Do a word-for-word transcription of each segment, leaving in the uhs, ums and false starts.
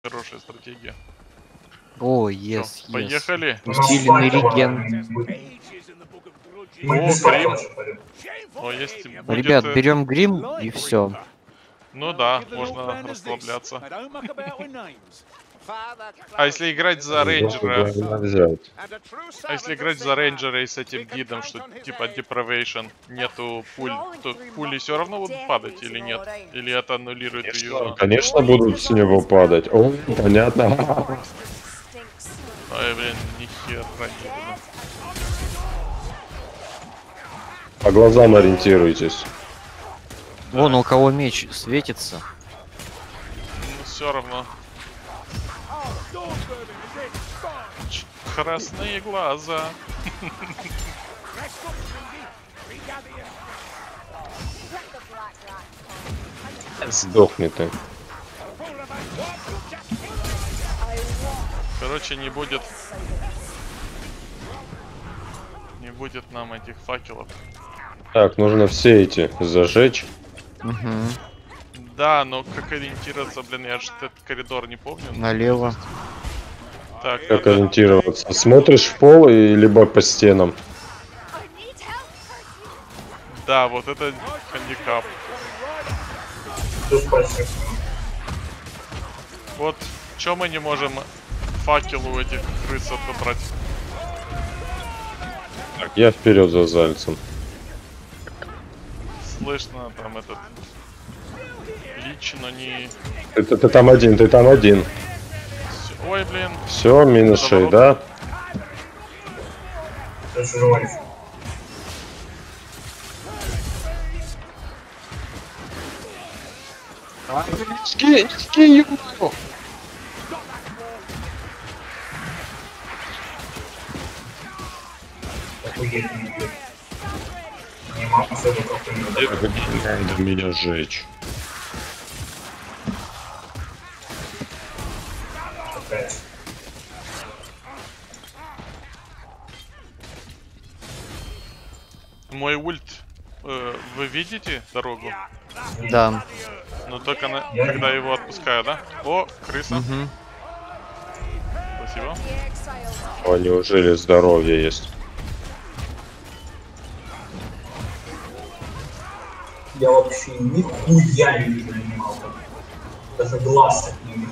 хорошая стратегия. О, ес, Всё, поехали. Усиленный реген. О, грим. О, есть будет... Ребят, берем грим и все. Ну да, можно расслабляться. А если играть за рейнджера? Взять. А если играть за рейнджера и с этим гидом, что типа depravation, нету пуль, то пули все равно будут падать или нет? Или это аннулирует Конечно, ее? конечно будут с него падать. О, понятно. Ой, блин, нихера не видно. По глазам ориентируйтесь. Вон у кого меч светится. Ну все равно. Ч- Красные глаза. Сдохни ты. Короче, не будет... Не будет нам этих факелов. Так, нужно все эти зажечь. Угу. Да, но как ориентироваться, блин, я же этот коридор не помню. Налево. Так, Как надо... ориентироваться? Смотришь в пол и либо по стенам. Да, вот это хандикап. Вот, чё мы не можем факел у этих крыс отобрать? Так, я вперед за Зальцем. Слышно там этот... Лично не... Ты, ты, ты там один, ты там один. Всё- Ой, блин. Все, минус шесть, да? Скинь, скинь его! Надо меня сжечь. Мой ульт... э, вы видите дорогу? Да. Но только на... когда его отпускаю, да? О, крыса. Угу. Спасибо. О, неужели здоровье есть? Я вообще нихуя не понимал. Даже глаз от него.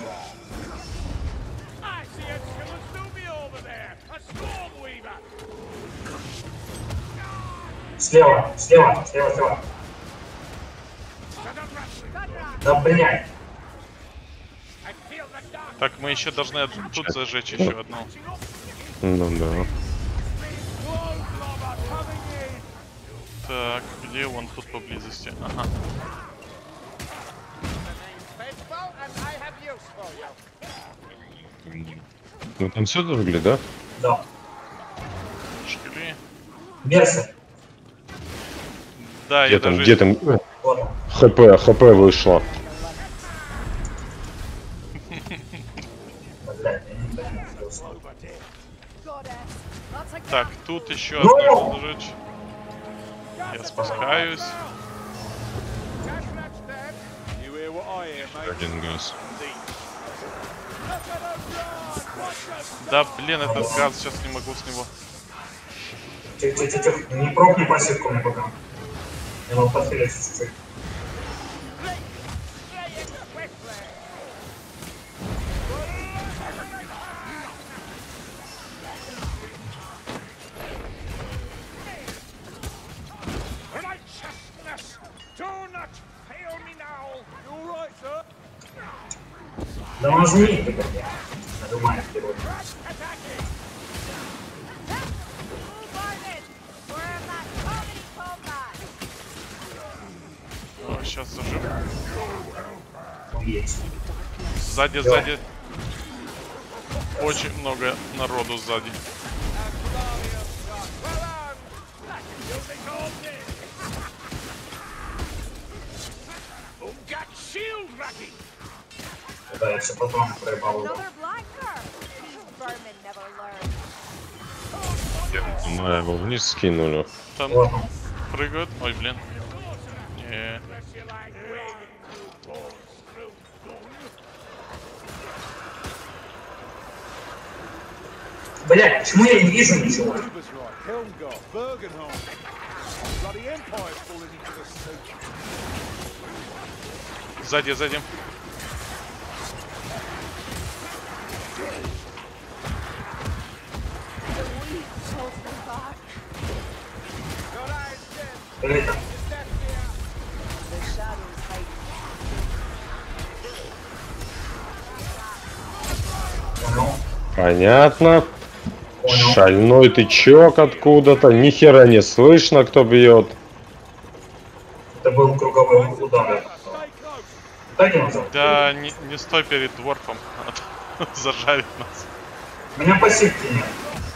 Слева, слева, слева, слева. Да блядь. Так, мы еще должны тут зажечь еще одну. Ну да. Так, где он тут поблизости? Ага. Ну там все зажгли, да? Да. Шкали. Мерса. Да, Где я там, даже... где там? Вот он. ХП, ХП вышло. Блядь, я не понимаю. Так, тут еще одну нужно зажечь. Я спускаюсь. Один газ. Да, блин, этот газ, сейчас не могу с него. Тихо, тихо, тихо. Не пробуй пассивку мне пока. Я вам подхилить чуть-чуть. Да нажми ты, блядь. Нажимай вперед. О, сейчас зажим. Он есть. Сзади, сзади. Очень много народу сзади. Да, я все потом проебал. Мы его вниз скинули. Там Вот он. прыгают. Ой, блин. Не. Блять, почему я не вижу ничего? Сзади, сзади. Это. Понял. Понятно. Понял. Шальной тычок откуда-то. Ни хера не слышно, кто бьет. Это был круговой удар. Дайте назад. Да, не, не стой перед дворфом. Зажарит нас. У меня пассивки нет.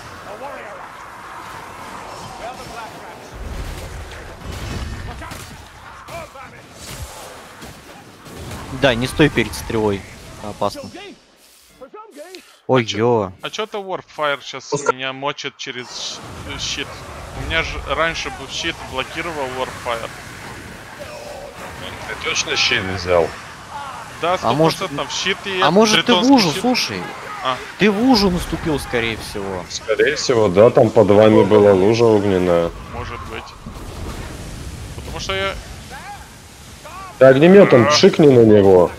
Да, не стой перед стрелой. Опасно. Ой, ё. А чё-то Warfire сейчас Пускай- меня мочит через щ- щит. У меня же раньше был щит, блокировал Warfire. Ты точно щит взял? Да, сто А может- процентов щит и А может ты в тритонский лужу, щит. слушай. А. Ты в лужу наступил, скорее всего. Скорее всего, да, там под вами была лужа огненная. Может быть. Потому что я... Ты огнеметом пшикни на него.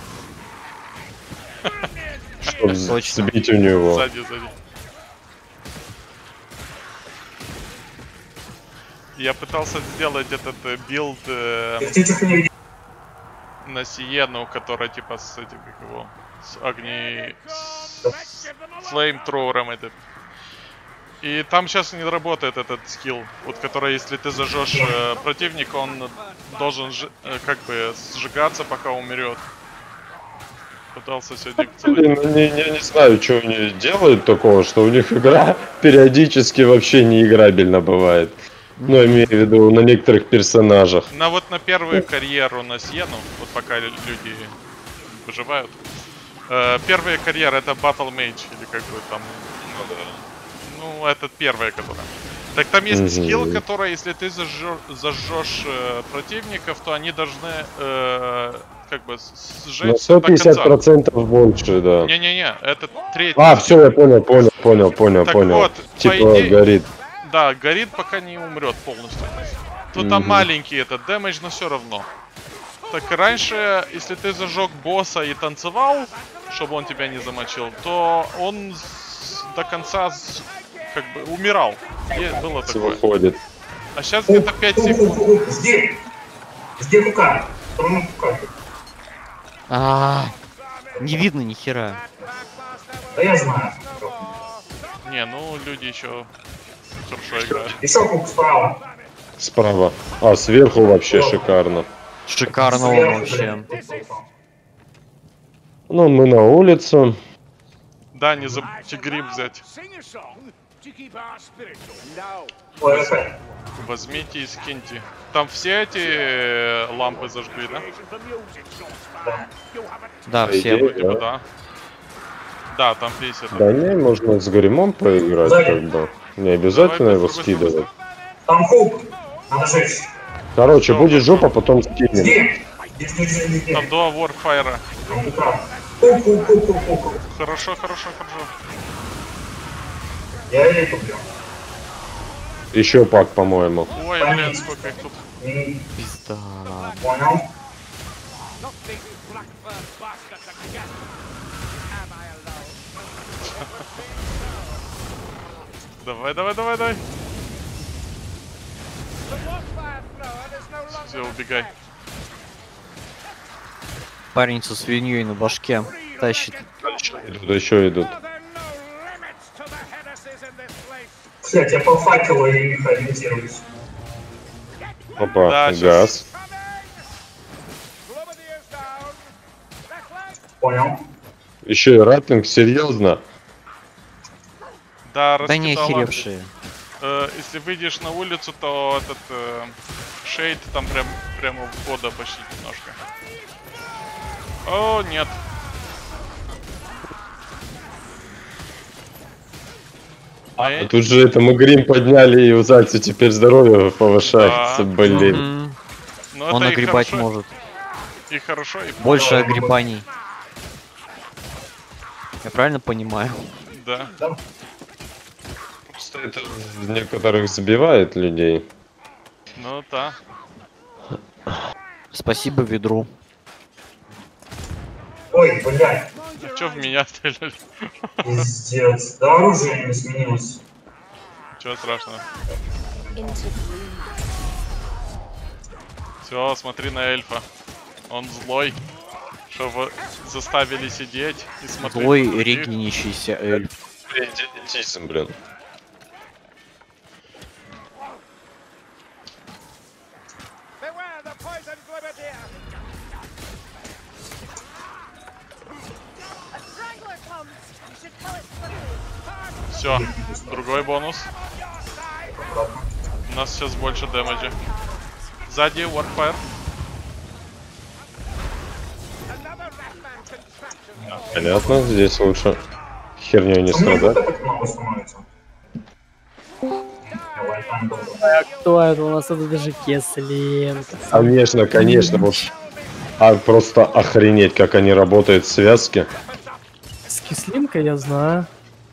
Чтоб Точно. сбить у него. Сзади, сзади. Я пытался сделать этот э, билд э, Тихо, не види. на Сиену, которая типа с этим, как его, с огней... с флеймтровером этот. И там сейчас не работает этот скилл, вот который, если ты зажжешь э, противника, он должен ж- э, как бы сжигаться, пока умрет. Пытался сегодня целый Блин, ну не, не, не знаю, что они делают такого, что у них игра периодически вообще неиграбельно бывает. Ну, я имею в виду на некоторых персонажах. На вот на первую карьеру на Сиену, вот пока лю- люди выживают. Э, первая карьера это Battle Mage, или как бы там. Ну, это первая, которая. Так там есть Мгм. скилл, который, если ты зажжё- зажжешь э, противников, то они должны э, как бы с- На сжечь сто до пятьдесят конца. процентов больше, да. Не-не-не, это третий. А, все, я понял, понял, понял, понял, Так понял. вот, по Типа идее- горит. Да, горит, пока не умрет полностью. То там Мгм. маленький этот дэмэдж, но все равно. Так раньше, если ты зажег босса и танцевал, чтобы он тебя не замочил, то он с- до конца с- как бы умирал. И было такое. Выходит. А сейчас где-то пять секунд. Где? Где рука? Сторону рука. А, не видно ни хера. Да я знаю. Не, ну люди еще хорошо играют. Еще круг справа. Справа. А, сверху вообще шикарно. Шикарно он Сверху, вообще. блин. Ну, мы на улице. Да, не забудьте гриб взять. Ой, это. Возьмите и скиньте. Там все эти э, лампы зажгли, да? Да, По все. идее, Типа да. да. Да, там весь этот. Да не, можно с гримом поиграть, Сзади. как бы. Не обязательно Давай, его быстро, быстро, скидывать. Там хук. Надо жечь. Короче, Всё, будет хорошо. жопа, потом скинем. Где? Где, где, где, где, где? Там до Warfire. Там экран. Хук, хук, хук, хук, хук, хук. Хорошо, хорошо, хорошо. Я элиту бью. Еще пак, по-моему. Ой, блин, сколько их тут. М, Пизда. Понял. Давай, давай, давай, давай. Все, убегай. Парень со свиньей на башке тащит. Идут, еще идут. Блять, я по факелу и ориентируюсь. Опа, Да, щас. газ. Понял. Еще и ратлинг, серьезно. Да, Да не раскидала. охеревшие. Э, если выйдешь на улицу, то этот э, шейд там прям прямо у входа почти немножко. О, нет. А я- Тут же это мы грим подняли, и у Зайца теперь здоровье повышается, Да. блин. Мгм. Ну, Он это и огребать хорошо, может. И хорошо, и плохо, Больше Да, огребаний. Я правильно понимаю? да. Да. Просто это некоторых сбивает людей. Ну да. Спасибо ведру. Ой, блядь, А чё в меня стреляли? пиздец. Да оружие не сменилось. Чего страшного? Все, смотри на эльфа. Он злой. Что вы заставили сидеть и смотреть. Злой на других. регинящийся эльф. Идиотизм, блин. Все, другой бонус. У нас сейчас больше дэмэджа. Сзади Warfire. Понятно, здесь лучше херней не У меня страдать. так много становится. Давай, там долго. А кто это? У нас это даже Кесленко. Конечно, конечно, вот. А просто охренеть, как они работают в связке. С Кислинкой я знаю.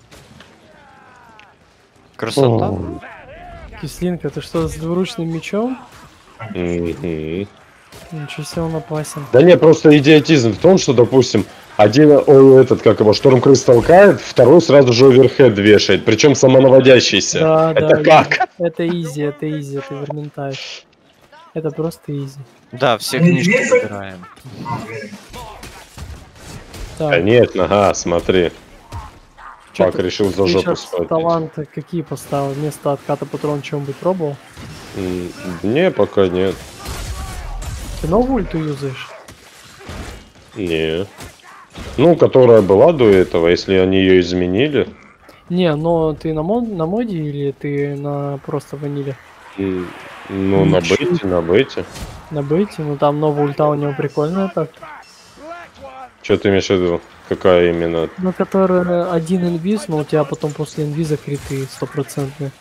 Красота. О. Кислинка, ты что, с двуручным мечом? Мгм. Ничего себе, он опасен. Да не, просто идиотизм в том, что, допустим, один, о, этот, как его, Штормкрыс толкает, второй сразу же оверхед вешает, причем самонаводящийся. Да, Это да, как? Это изи, это изи, это верментайт. Это просто изи. Да, все Не книжки весит? собираем. А, уверен. Так, Конечно, ага, смотри. чё Пак ты- решил за ты жопу щас схватить. таланты какие поставил? Вместо отката патрон что-нибудь пробовал? М, Не, пока нет. Ты новую ульту юзаешь? Не. Ну, которая была до этого, если они ее изменили. Не, но ты на, мод, на моде или ты на просто ваниле? м, Ну, на Ничего. бейте, на бейте. На бейте, ну там новая ульта у него прикольная так. Что ты имеешь в виду? Какая именно? Ну, которая один инвиз, но у тебя потом после инвиза криты стопроцентные.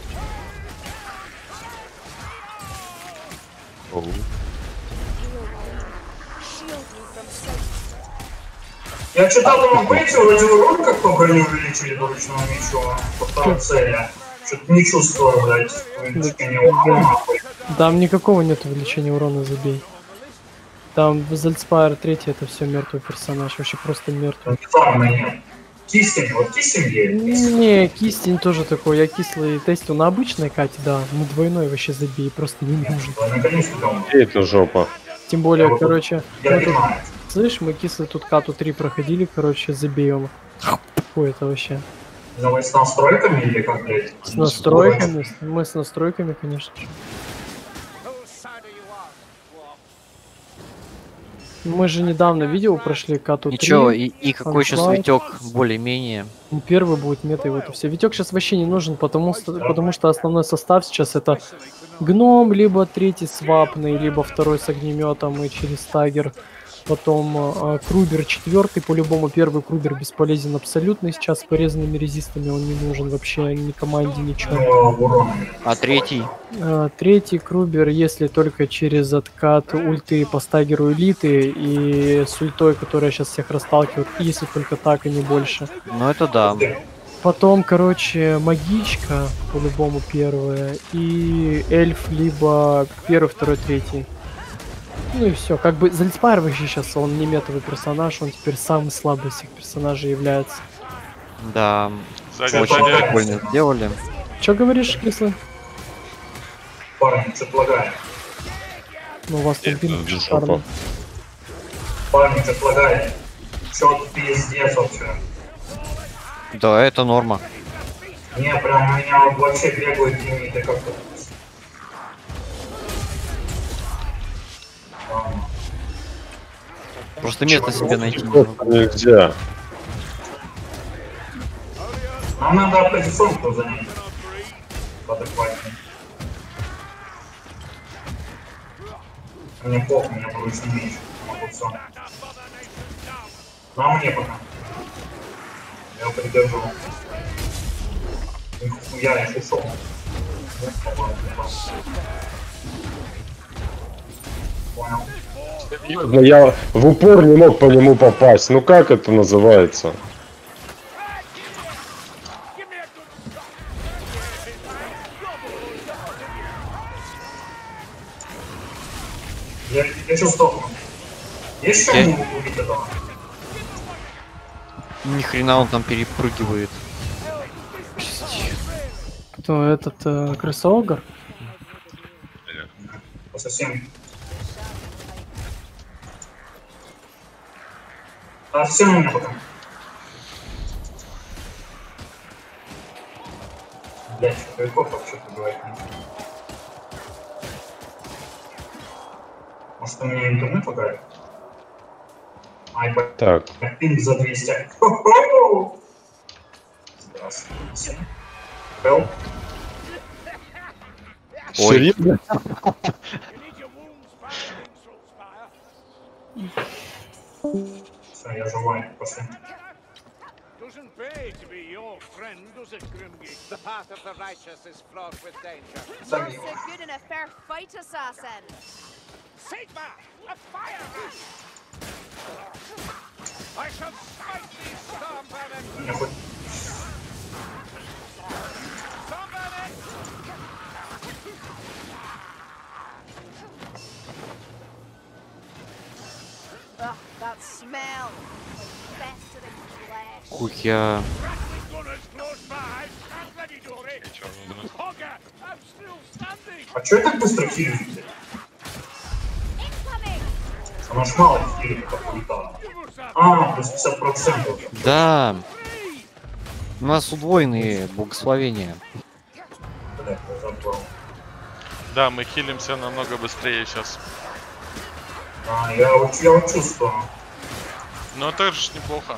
Я читал, там в бейте вроде урон как-то броню увеличили до ручного мечу по второй цели. Что-то не чувствую, блядь, увеличения урона, нахуй. Там никакого нет увеличения урона, забей. Там в Зальцпайр три это все мертвый персонаж, вообще просто мертвый. Там нет. Кистень, вот кистень есть. Не, кистень тоже такой, я кислый тестил на обычной кате, да, на двойной вообще забей, просто не нужен. Наконец-то дома. Где эта жопа? Тем более, короче, Я мы тут, понимаю. слышь, мы кислый тут кату три проходили, короче, забьем. Какой это вообще? Но вы с настройками или как, блядь? С настройками, с- мы с настройками, конечно же. Мы же недавно видео прошли кату три. Ничего, и, и какой сейчас Sunflower. витек более-менее. Ну, первый будет мета, и вот и все. Витек сейчас вообще не нужен, потому что, потому что основной состав сейчас это гном, либо третий свапный, либо второй с огнеметом и через тагер. Потом э, Крубер четвертый, по-любому первый Крубер бесполезен абсолютно. Сейчас с порезанными резистами он не нужен вообще ни команде, ничего. Ну, урон. А третий? Э, третий Крубер, если только через откат ульты по стагеру элиты и с ультой, которая сейчас всех расталкивает, если только так и не больше. Ну это да. Потом, короче, магичка, по-любому первая, и эльф, либо первый, второй, третий. Ну и все. Как бы Зальцпайр вообще сейчас, он не метовый персонаж, он теперь самый слабый из всех персонажей является. Да. Сзади Очень сзади. прикольно сделали. Че говоришь, кислый? Парни, что-то лагает. Ну у вас там Это пинг жопа. шикарный. Парни, что-то лагает. Чё пиздец вообще. Да, это норма. Не, прям у меня вот вообще бегают лимиты как-то. Ладно. Просто место себе найти не Просто могу. нельзя. Нам надо оппозиционку занять. Подохватнее. Мне похуй, мне получше не меньше. Могу всё. Ну а мне пока. Я придержу. Нихуя, я ушел. Понял. Но я в упор не мог по нему попасть. Ну как это называется? Я, я сейчас стопну. Есть что Я- убить этого? Ни хрена он там перепрыгивает. Кто этот э, крысоогр? Совсем. А совсем у меня потом. Блять, кайфов вообще побывать не могу. Может у меня интернет лагает? Ай, блядь, Так, пинг за двести. Хо-хо! Здравствуйте. Хелп. Ой. серьезно? Все, я живой, пошли. Doesn't pay to be your friend, does it, Grimgig? The path of the righteous is fraught with danger. Забей You're его. so good in a fair fight, assassin. Sigma, a fire rat! I shall smite thee, storm banner! Меня хоть Storm banner! Ugh, that smell. Festering flesh. Хуя. Rattling gunners close by! Stand ready, Dory! Hogger, I'm still standing! А чё я так быстро хилюсь, блядь? Incoming! Она ж мало хилит, как улетала. А, плюс пятьдесят процентов. Да. У нас удвоенные благословения. Блядь, я забыл. Да, мы хилимся намного быстрее сейчас. А, я, вот- я вот чувствую. Но это же неплохо.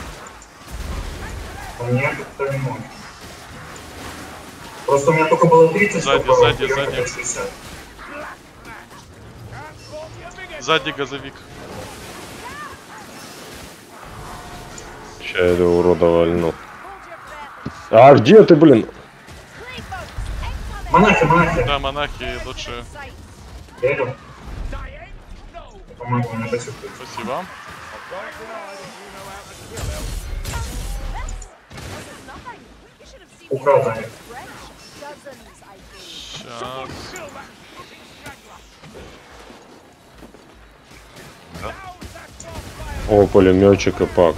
У меня как-то не может. Просто у меня только было тридцать, Сзади, чтобы сзади, я сзади. хотел шестьдесят. Сзади газовик. Ща я этого урода вальну. А где ты, блин? Монахи, монахи. Да, монахи лучше. Я иду. По-моему, не хочу. Спасибо. Украл за них. Сейчас. О, пулеметчик и пак.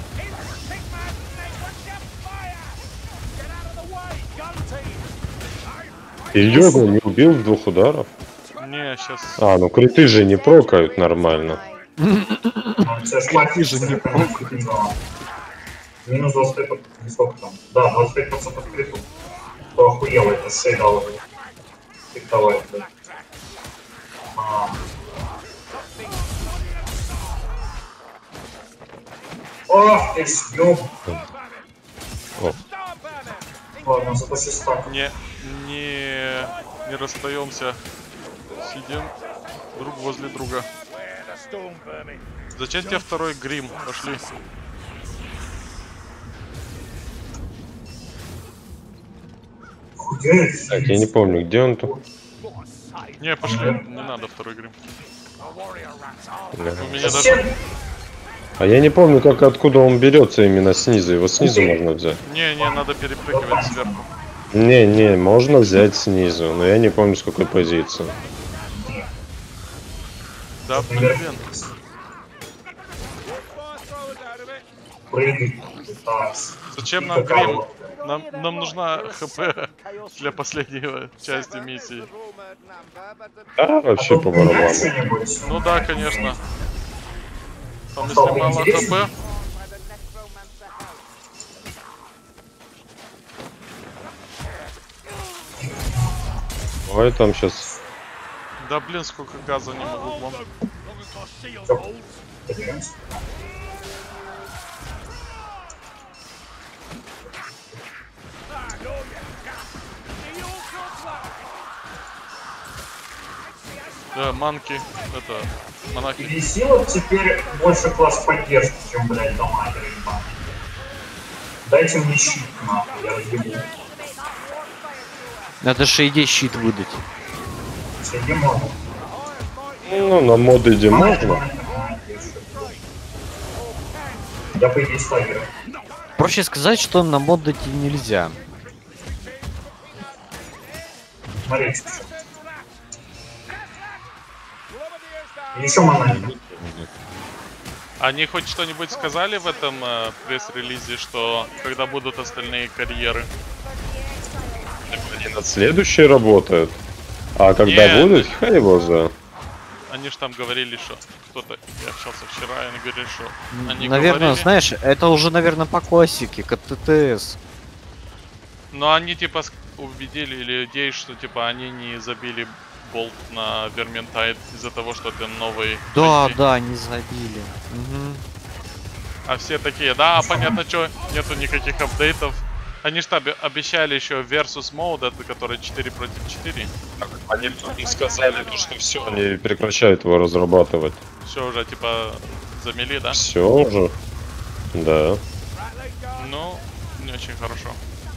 И ёбаный, не убил с двух ударов? Не, сейчас. А, ну криты же не прокают нормально. Це ж лайф же не Минус двадцать пять, сколько там? Да, двадцать пять процентов криту. Кто охуел, это шейдал. Фиктовать, да. А. Ох, ты ж ёб. Ладно, зато шестак. Не, не, не расстаемся. Сидим друг возле друга. Зачем тебе второй грим? Пошли. Хуясь. Так, я не помню, где он тут. Не, пошли. Не надо второй грим. Бля. У меня Совсем? даже... А я не помню, как откуда он берется именно снизу. Его снизу можно взять. Не, не, надо перепрыгивать сверху. Не, не, можно взять снизу, но я не помню, с какой позиции. Да, блин. Прыгай. А, Зачем нам грим? Нам, нам нужна хп для последней части миссии. Да, вообще по поменять барабану. что-нибудь? Ну да, конечно. Там если Стало мало интереснее? хп, Давай там сейчас. да блин, сколько газа не могу вам. Поднимемся. Да, манки, это, монахи. Висилов теперь больше класс поддержки, чем, блядь, дома ебаные. Дайте мне щит, нахуй, я разъебу. Надо шейде щит выдать. Среди можно. Ну, на моды где можно. Я по идее стагера. Проще сказать, что на моддать нельзя. Смотрите. Еще момент. Они хоть что-нибудь сказали в этом э, пресс-релизе, что когда будут остальные карьеры? Они над следующей работают. А когда Нет. будут, хай его за. Они же там говорили, что кто-то, я общался вчера, и они говорили, что они Наверное, говорили, знаешь, это уже, наверное, по классике, как ТТС. но они типа ск- убедили людей, что типа они не забили болт на Vermintide из-за того, что это новый Да, ай пи. да, не забили. Мгм. А все такие, да, понятно, что нету никаких апдейтов. Они же обещали еще Versus Mode, это который четыре против четыре. Они тут не сказали, то, что все, они прекращают его разрабатывать. Все уже типа замели, да? Все уже. Да. Ну, не очень хорошо.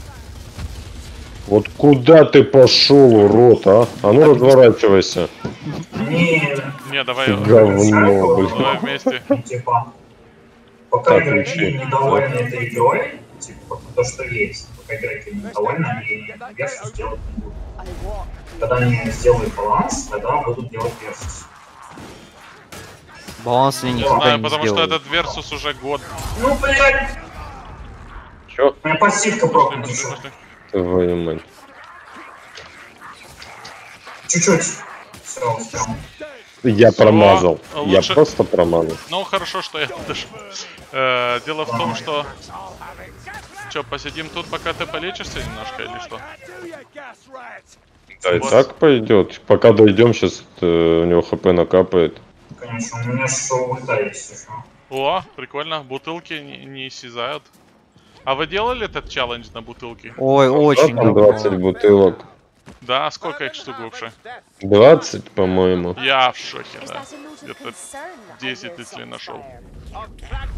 Вот куда ты пошел, урод, а? А ну разворачивайся. Они, Не, давай, Говно, блин. давай вместе. типа, пока Так, игроки ключи. недовольны этой игрой, типа, то, что есть, пока игроки недовольны, они версус делать не будут. Когда они сделают баланс, тогда будут делать версус. Баланс они Не никогда знаю, не потому что сделают. этот Versus уже год. Ну, блядь, Чё? у меня пассивка Пошли, пропнет пошли, еще. пошли. Твою мать. Чуть-чуть. Все, успел. Я Всё, промазал. Я лучше- просто промазал. Ну, хорошо, что я дошел. Э, дело в том, что... Че, посидим тут, пока ты полечишься немножко, или что? Да и Вот. так пойдет. Пока дойдем, сейчас у него хп накапает. Конечно, у меня шоу ульта есть еще. О, прикольно, бутылки не, не исчезают. А вы делали этот челлендж на бутылки? Ой, очень Да, там давно. двадцать бутылок. Да, сколько их штук вообще? двадцать, по-моему. Я в шоке, Is да. that a note of Это concern that I десять, hear если some нашел. fire?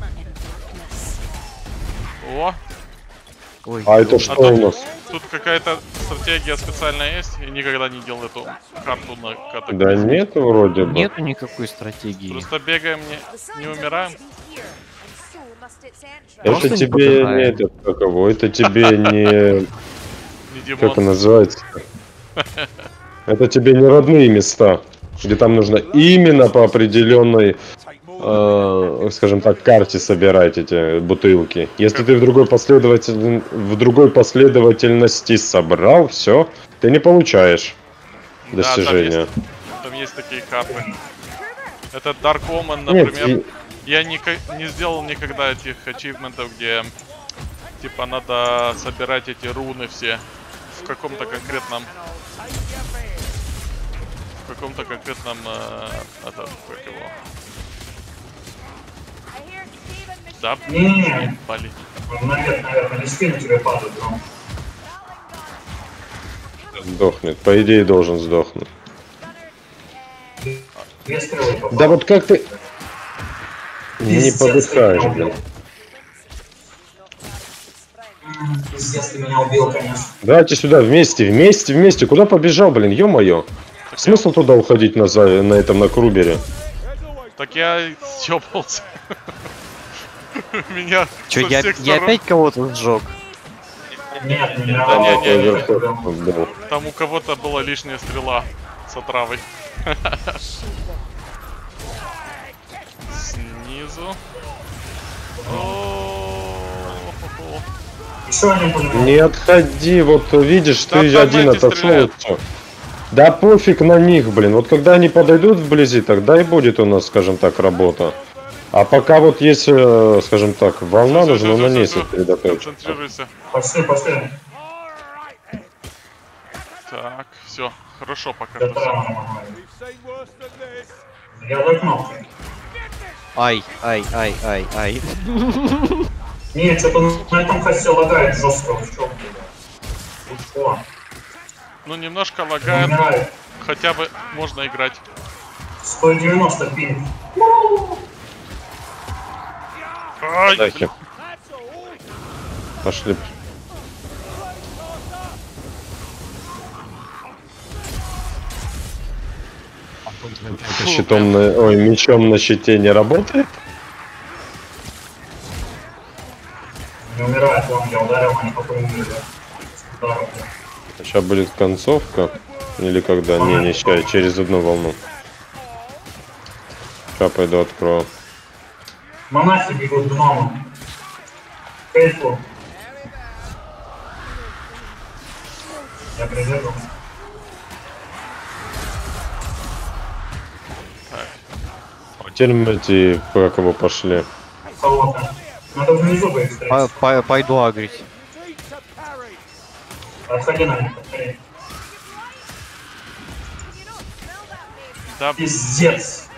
О, Ой, А это ё- что тут- у нас? тут какая-то стратегия специальная есть? Я никогда не делал эту карту на катаклизм. Да нет, вроде бы. Нету никакой стратегии. Просто бегаем, не, The sun не doesn't умираем. must be here, and so must its entrance. Это Просто не тебе не покидаем. этот, как его, это тебе не... Не Как это Димон. называется? Это тебе не родные места, где там нужно именно по определенной, э, скажем так, карте собирать эти бутылки. Если ты в другой последователь... в другой последовательности собрал, все, ты не получаешь Да, там достижения. есть, там есть такие карты. Это Dark Omen, Нет, например. и- Я ника- не сделал никогда этих ачивментов, где типа надо собирать эти руны все в каком-то конкретном в каком-то конкретном э, это, как его, I hear Stephen да, Не-не-не. бали. Наверх, наверх, они спину тебе падают, гром. Сдохнет. По идее должен сдохнуть. Две стрелы попали. Да вот как ты не Пиздец, подыхаешь, ты меня блин. убил. М, Пиздец, ты меня убил, конечно. Давайте сюда, вместе, вместе, вместе. Куда побежал, блин, ё-моё? Смысл туда уходить на, за- на этом, на Крубере? Так я съебался. Меня Чё, со я, всех я сторон- опять кого-то сжег? Нет, не Да не, не, не. не. Да. Там у кого-то была лишняя стрела с отравой. Снизу. О-хо-хо. Еще один пулемет. Не отходи, вот видишь, Да ты там один эти отошел и стреляют. все. Да пофиг на них, блин. Вот когда они подойдут вблизи, тогда и будет у нас, скажем так, работа. А пока вот есть, э, скажем так, волна, Всё, нужно всё, всё, нанести всё. сосредоточиться. Концентрируйся. Пошли, пошли. Так, все, хорошо пока Я что. прямо всё. нормально. Я за кнопкой. Ай, ай, ай, ай, ай. Не, что-то на этом хосте лагает жестко. Вы чё, блядь? Что? Ну немножко Не лагает, но умирает. хотя бы можно играть. сто девяносто пинг. Ай, Дахи. Пошли. Щитом на... Ой, мечом на щите не работает? Не умирает, он я ударил, они пока умерли. Здорово. Сейчас будет концовка. Или когда? Не, не сейчас, через одну волну. Сейчас пойду открою. Монахи бегут гномом. Кейфу. Я призываю. Теперь мы эти по кого пошли. Кого-то. Надо внизу бы их По- встретить. по- Пойду агрить. Отходи на них, отходи. Да, Пиздец.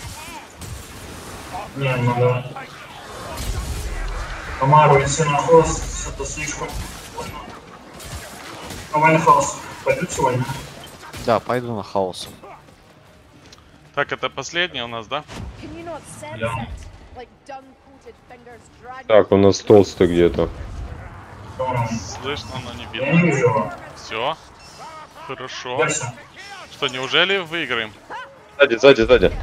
Не, надо... Амару и Синохос, это слишком... А Вайнхаус пойдет сегодня? Да, пойду на хаос. так, это последний у нас, да? Can you not sense Yeah. it? Like dung-coated fingers dragging Так, у нас толстый где-то. Слышно, но не Я не видно. вижу его. Все. Хорошо. Дальше. Что, неужели выиграем? Сзади, сзади, сзади.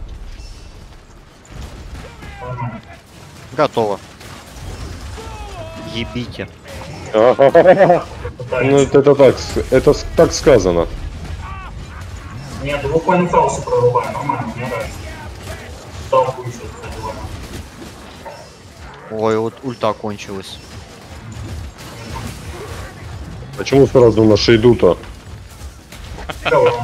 Нормально. Готово. Ебите. Ну Пытаемся. это, это так, с- это с- так сказано. Нет, двух Вайнхауса прорубаем, нормально, мне нравится. Ставку еще задеваем. Ой, вот ульта кончилась. Почему сразу на шейду-то? Кого?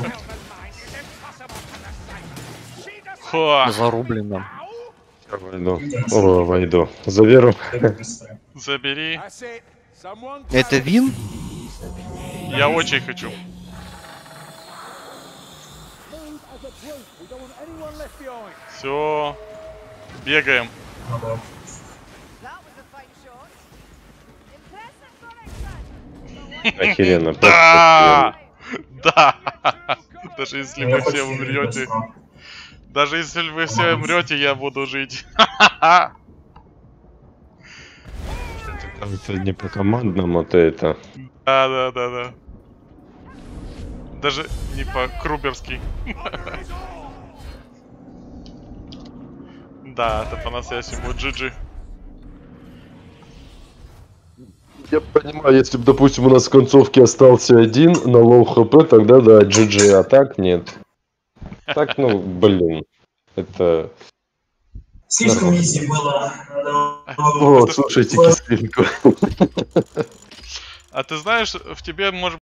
Хо, Зарублено. Войду. О, войду. За веру. забери. That's it. Someone Это вин? Я очень хочу. Все. Бегаем. Ну да. That was a fine shot. Impressive, Sonic. Охеренно. просто Да! Да! Даже если Я вы все почти не умрете. достал. Даже если вы все умрете, я буду жить. охеренно. Это не по командному, то это. Да, да, да, да. Даже не по-круберски. Да, это по-настоящему джи джи. Я понимаю, если бы, допустим, у нас в концовке остался один на лоу хп, тогда да, джи джи, а так нет. Так, ну, блин. Это... Слишком изи было. Надо- О, слушайте кислинку. А ты знаешь, в тебе может